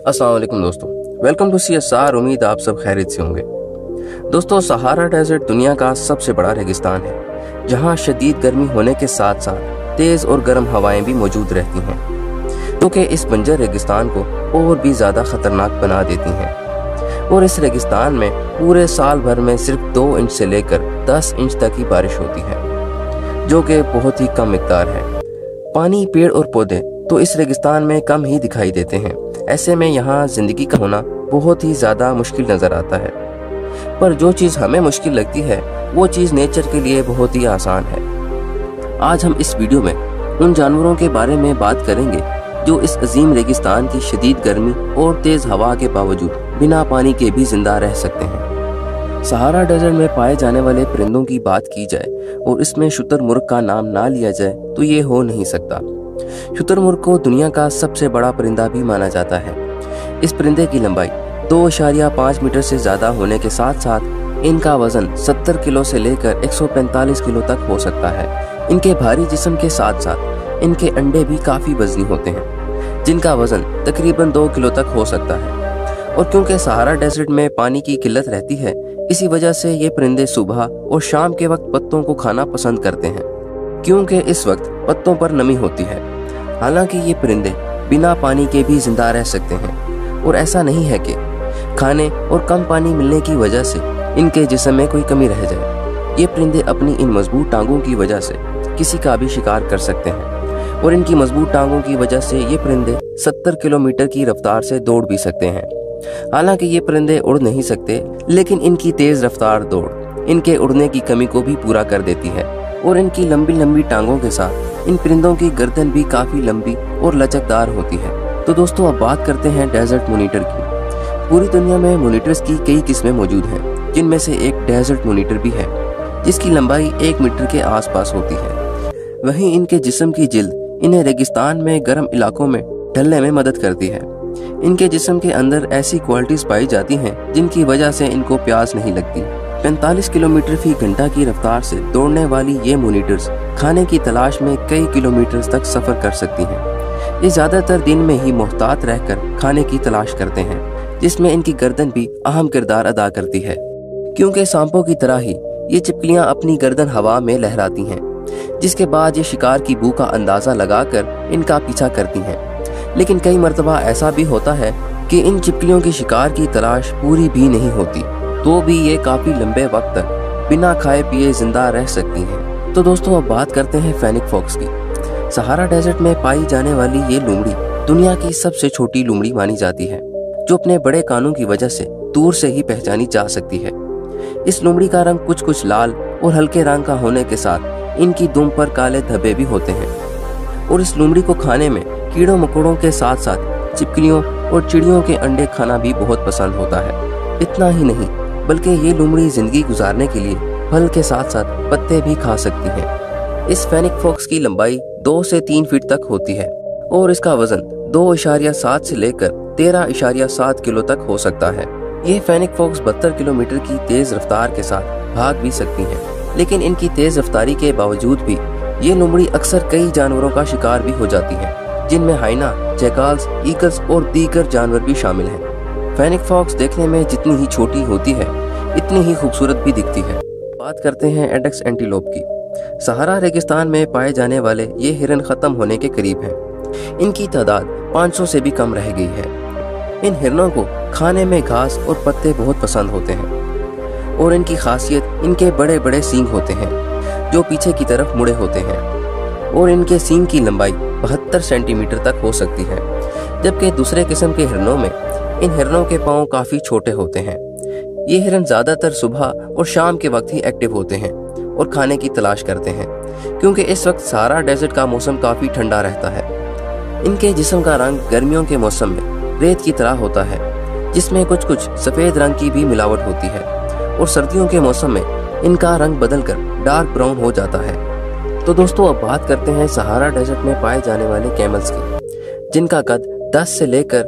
अस्सलाम वालेकुम दोस्तों, वेलकम टू CSR। उम्मीद आप सब खैरियत से होंगे। दोस्तों, सहारा डेजर्ट दुनिया का सबसे बड़ा रेगिस्तान है, जहां शदीद गर्मी होने के साथ साथ तेज और गर्म हवाएं भी मौजूद रहती हैं, जो कि इस बंजर रेगिस्तान को और भी ज़्यादा ख़तरनाक बना देती हैं। और इस रेगिस्तान में पूरे साल भर में सिर्फ 2 इंच से लेकर 10 इंच तक ही बारिश होती है, जो कि बहुत ही कम मिकदार है। पानी, पेड़ और पौधे तो इस रेगिस्तान में कम ही दिखाई देते हैं। ऐसे में यहाँ जिंदगी का होना बहुत ही ज़्यादा मुश्किल नज़र आता है। पर जो चीज़ हमें मुश्किल लगती है वो चीज़ नेचर के लिए बहुत ही आसान है। आज हम इस वीडियो में उन जानवरों के बारे में बात करेंगे जो इस अजीम रेगिस्तान की शदीद गर्मी और तेज़ हवा के बावजूद बिना पानी के भी जिंदा रह सकते हैं। सहारा डेजर्ट में पाए जाने वाले परिंदों की बात की जाए और इसमें शुतुरमुर्ग का नाम ना लिया जाए तो ये हो नहीं सकता। शुतुरमुर्ग को दुनिया का सबसे बड़ा परिंदा भी माना जाता है। इस परिंदे की लंबाई 2.5 मीटर से ज़्यादा होने के साथ साथ इनका वजन 70 किलो से लेकर 145 किलो तक हो सकता है। इनके भारी जिस्म के साथ साथ इनके अंडे भी काफ़ी वजनी होते हैं, जिनका वजन तकरीबन 2 किलो तक हो सकता है। और क्योंकि सहारा डेजर्ट में पानी की किल्लत रहती है, इसी वजह से ये परिंदे सुबह और शाम के वक्त पत्तों को खाना पसंद करते हैं, क्योंकि इस वक्त पत्तों पर नमी होती है। हालांकि ये परिंदे बिना पानी के भी जिंदा रह सकते हैं, और ऐसा नहीं है कि खाने और कम पानी मिलने की वजह से इनके जिस्म में कोई कमी रह जाए। ये परिंदे अपनी इन मजबूत टांगों की वजह से किसी का भी शिकार कर सकते हैं, और इनकी मजबूत टांगों की वजह से ये परिंदे 70 किलोमीटर की रफ्तार से दौड़ भी सकते हैं। हालांकि ये परिंदे उड़ नहीं सकते, लेकिन इनकी तेज रफ्तार दौड़ इनके उड़ने की कमी को भी पूरा कर देती है। और इनकी लंबी लंबी टांगों के साथ इन परिंदों की गर्दन भी काफी लंबी और लचकदार होती है। तो दोस्तों, अब बात करते हैं डेजर्ट मोनीटर की। पूरी दुनिया में मोनीटर्स की कई किस्में मौजूद हैं, जिनमें से एक डेजर्ट मोनीटर भी है, जिसकी लंबाई 1 मीटर के आसपास होती है। वहीं इनके जिस्म की जिल्द इन्हें रेगिस्तान में गर्म इलाकों में ढलने में मदद करती है। इनके जिस्म के अंदर ऐसी क्वालिटीज पाई जाती हैं जिनकी वजह से इनको प्यास नहीं लगती। 45 किलोमीटर फी घंटा की रफ्तार से दौड़ने वाली ये मोनीटर्स खाने की तलाश में कई किलोमीटर तक सफर कर सकती हैं। ये ज्यादातर दिन में ही मोहतात रहकर खाने की तलाश करते हैं, जिसमें इनकी गर्दन भी अहम किरदार अदा करती है, क्योंकि सांपों की तरह ही ये छिपकलियां अपनी गर्दन हवा में लहराती हैं, जिसके बाद ये शिकार की बू का अंदाजा लगाकर इनका पीछा करती हैं। लेकिन कई मर्तबा ऐसा भी होता है कि इन छिपकलियों की शिकार की तलाश पूरी भी नहीं होती, तो भी ये काफी लंबे वक्त तक बिना खाए पिए जिंदा रह सकती हैं। तो दोस्तों, अब बात करते हैं फेनिक फॉक्स की। सहारा डेजर्ट में पाई जाने वाली ये लोमड़ी दुनिया की सबसे छोटी लोमड़ी मानी जाती है, जो अपने बड़े कानों की वजह से दूर से ही पहचानी जा सकती है। इस लोमड़ी का रंग कुछ लाल और हल्के रंग का होने के साथ इनकी दुम पर काले धब्बे भी होते हैं। और इस लोमड़ी को खाने में कीड़ों मकोड़ों के साथ साथ छिपकलियों और चिड़ियों के अंडे खाना भी बहुत पसंद होता है। इतना ही नहीं, बल्कि ये लोमड़ी जिंदगी गुजारने के लिए फल के साथ साथ पत्ते भी खा सकती है। इस फेनिक फॉक्स की लंबाई 2 से 3 फीट तक होती है, और इसका वजन 2.7 से लेकर 13.7 किलो तक हो सकता है। ये फेनिक फॉक्स 72 किलोमीटर की तेज रफ्तार के साथ भाग भी सकती हैं, लेकिन इनकी तेज रफ्तारी के बावजूद भी ये लोमड़ी अक्सर कई जानवरों का शिकार भी हो जाती है, जिनमें हाइना, जैकाल्स, ईगल्स और दीगर जानवर भी शामिल हैं। फेनिक फॉक्स देखने में जितनी ही छोटी होती है, इतनी ही खूबसूरत भी दिखती है। बात करते हैं एडेक्स एंटीलोप की। सहारा रेगिस्तान में पाए जाने वाले ये हिरन खत्म होने के करीब हैं। इनकी तादाद 500 से भी कम रह गई है। इन हिरनों को खाने में घास और पत्ते बहुत पसंद होते हैं, और इनकी खासियत इनके बड़े बड़े सींग होते हैं, जो पीछे की तरफ मुड़े होते हैं, और इनके सींग की लंबाई 72 सेंटीमीटर तक हो सकती है। जबकि दूसरे किस्म के हिरनों में इन हिरनों के पांव काफी छोटे होते हैं। ये हिरन ज्यादातर सुबह और शाम के वक्त ही एक्टिव होते हैं और खाने की तलाश करते हैं, क्योंकि इस वक्त सहारा डेजर्ट का मौसम काफी ठंडा रहता है। इनके जिस्म का रंग गर्मियों के मौसम में रेत की तरह होता है, जिसमें कुछ सफेद रंग की भी मिलावट होती है, और सर्दियों के मौसम में इनका रंग बदलकर डार्क ब्राउन हो जाता है। तो दोस्तों, अब बात करते हैं सहारा डेजर्ट में पाए जाने वाले कैमल्स की, जिनका कद 10 से लेकर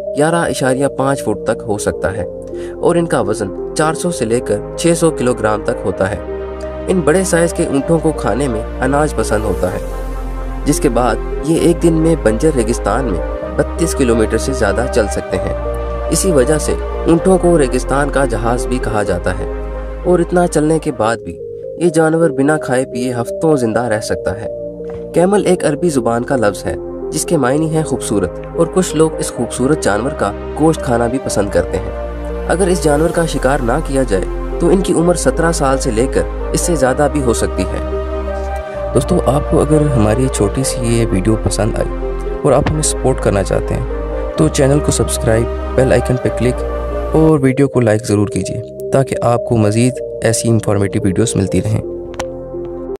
11.5 फुट तक हो सकता है, और इनका वजन 400 से लेकर 600 किलोग्राम तक होता है। इन बड़े साइज के ऊंटों को खाने में अनाज पसंद होता है, जिसके बाद ये एक दिन में बंजर रेगिस्तान में 32 किलोमीटर से ज्यादा चल सकते हैं। इसी वजह से ऊँटों को रेगिस्तान का जहाज भी कहा जाता है। और इतना चलने के बाद भी ये जानवर बिना खाए पिए हफ्तों जिंदा रह सकता है। कैमल एक अरबी जुबान का लफ्ज़ है जिसके मायने हैं खूबसूरत, और कुछ लोग इस खूबसूरत जानवर का गोश्त खाना भी पसंद करते हैं। अगर इस जानवर का शिकार ना किया जाए तो इनकी उम्र 17 साल से लेकर इससे ज़्यादा भी हो सकती है। दोस्तों, आपको अगर हमारी छोटी सी ये वीडियो पसंद आई और आप हमें सपोर्ट करना चाहते हैं तो चैनल को सब्सक्राइब, बेल आइकन पर क्लिक और वीडियो को लाइक ज़रूर कीजिए ताकि आपको मज़ीद ऐसी इंफॉर्मेटिव वीडियोस मिलती रहें।